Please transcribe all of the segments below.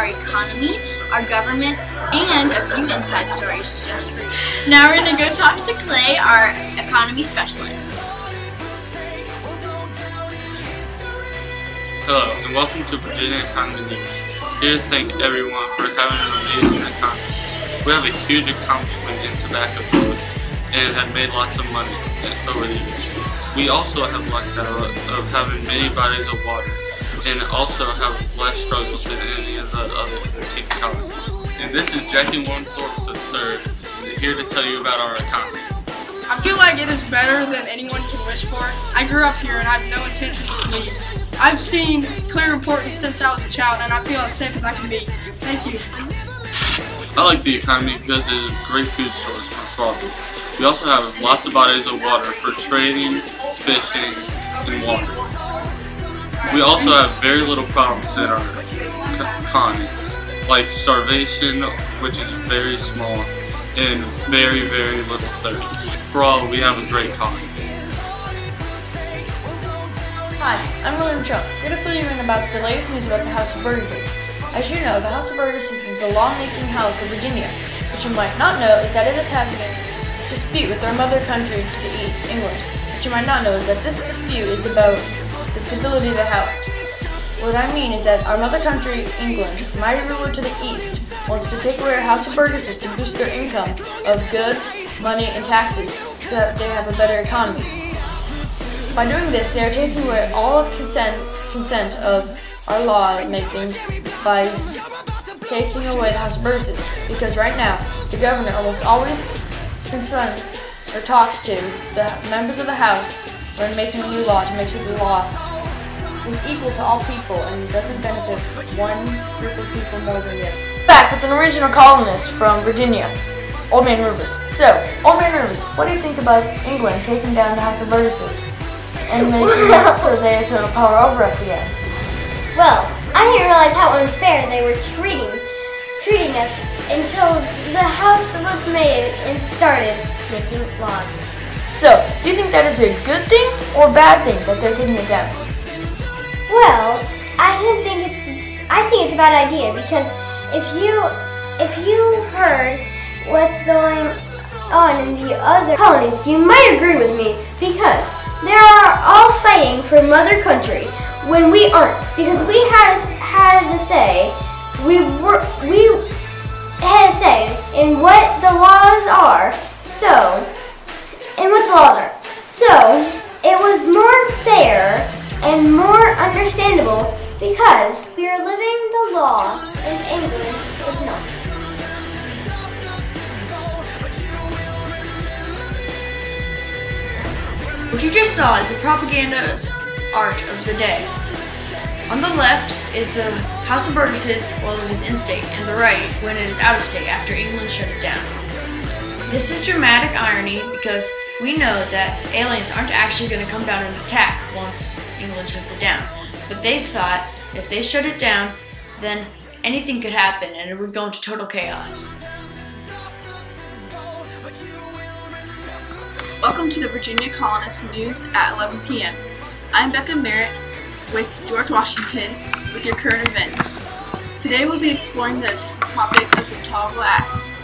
our economy, our government, and a few inside stories just for you. Now we're going to go talk to Clay, our economy specialist. Hello, and welcome to Virginia Economy News. Here to thank everyone for having an amazing economy. We have a huge accomplishment in tobacco growth and have made lots of money over the years. We also have luck of having many bodies of water and also have less struggles than any of the other 13 colonies. And this is Jackie Warrenthorpe III here to tell you about our economy. I feel like it is better than anyone can wish for. I grew up here and I have no intention to leave. I've seen clear importance since I was a child and I feel as safe as I can be. Thank you. I like the economy because it is a great food source for all people. We also have lots of bodies of water for trading, fishing, and water. We also have very little problems in our economy, like starvation, which is very small, and very, very little thirst. For all, we have a great economy. Hi, I'm William Trump, here to fill you in about the latest news about the House of Burgesses. As you know, the House of Burgesses is the law-making house of Virginia. What you might not know is that it is having a dispute with our mother country to the east, England. What you might not know is that this dispute is about the stability of the house. What I mean is that our mother country, England, mighty ruler to the east, wants to take away our House of Burgesses to boost their income of goods, money, and taxes so that they have a better economy. By doing this, they are taking away all of consent of our law making by taking away the House of Burgesses, because right now the governor almost always consents or talks to the members of the House when making a new law to make sure the law is equal to all people and doesn't benefit one group of people more than the other. Back with an original columnist from Virginia, Old Man Rivers. So, Old Man Rivers, what do you think about England taking down the House of Burgesses and making it so they have total power over us again? Well, I didn't realize how unfair they were treating us until the house was made and started making laws. So, do you think that is a good thing or bad thing that they're taking it down? Well, I think it's a bad idea, because if you heard what's going on in the other colonies, you might agree with me, because they are all fighting for mother country when we aren't, because we had to say in what the laws are. So it was more fair and more understandable because we are living the law and England is not. What you just saw is the propaganda art of the day. On the left is the House of Burgesses while it is in state, and the right when it is out of state after England shut it down. This is dramatic irony because we know that aliens aren't actually going to come down and attack once England shuts it down. But they thought if they shut it down, then anything could happen and it would go into total chaos. Welcome to the Virginia Colonist News at 11 p.m. I'm Becca Merritt with George Washington with your current events. Today we'll be exploring the topic of the Intolerable Acts.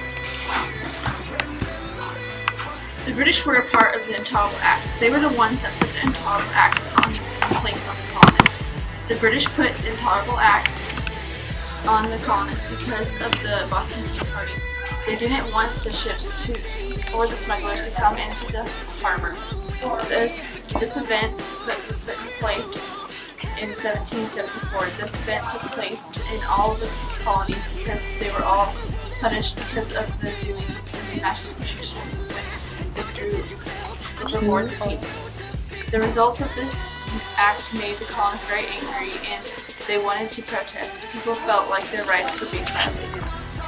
The British were a part of the Intolerable Acts. They were the ones that put the Intolerable Acts in place on the colonists. The British put the Intolerable Acts on the colonists because of the Boston Tea Party. They didn't want the ships or the smugglers to come into the harbor. This event was put in place in 1774. This event took place in all of the colonies because they were all punished because of the doings in the Massachusetts which awarded the tea. The results of this act made the colonists very angry and they wanted to protest. People felt like their rights were being violated.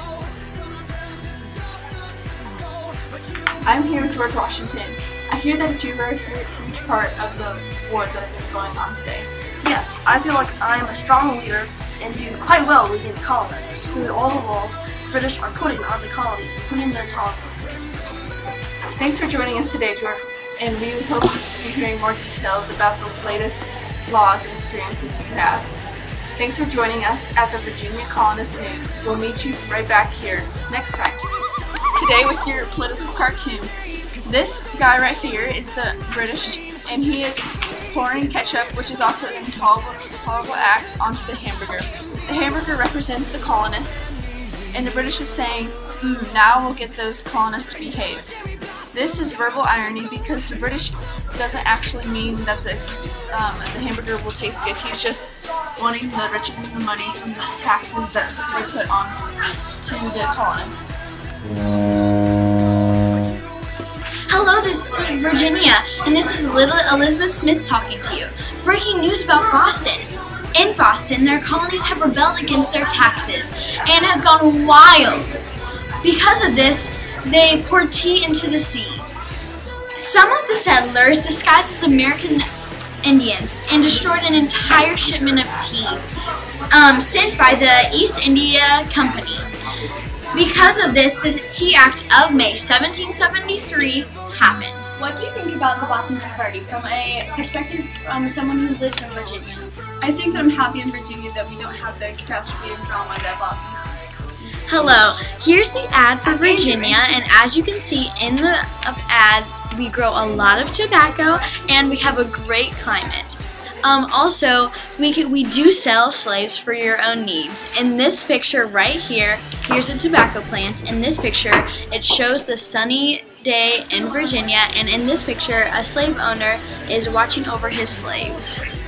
I'm here with George Washington. I hear that you were a huge part of the wars that have been going on today. Yes, I feel like I am a strong leader and do quite well leading the colonists through all the laws the British are putting on the colonies, including their colonies. Thanks for joining us today, George, and we hope to be hearing more details about the latest laws and experiences you have. Thanks for joining us at the Virginia Colonist News. We'll meet you right back here next time. Today with your political cartoon. This guy right here is the British, and he is pouring ketchup, which is also an intolerable acts, onto the hamburger. The hamburger represents the colonist, and the British is saying, now we'll get those colonists to behave. This is verbal irony because the British doesn't actually mean that the hamburger will taste good. He's just wanting the riches and the money from the taxes that they put on to the colonists. Hello, this is Virginia, and this is little Elizabeth Smith talking to you. Breaking news about Boston. In Boston, their colonies have rebelled against their taxes and has gone wild. Because of this, they poured tea into the sea. Some of the settlers disguised as American Indians and destroyed an entire shipment of tea sent by the East India Company. Because of this, the Tea Act of May 1773 happened. What do you think about the Boston Tea Party from a perspective from someone who lives in Virginia? I think that I'm happy in Virginia that we don't have the catastrophe and drama that Boston has. Hello, here's the ad for Virginia, and as you can see in the ad, we grow a lot of tobacco and we have a great climate. Also, we do sell slaves for your own needs. In this picture right here, here's a tobacco plant. In this picture, it shows the sunny day in Virginia, and in this picture, a slave owner is watching over his slaves.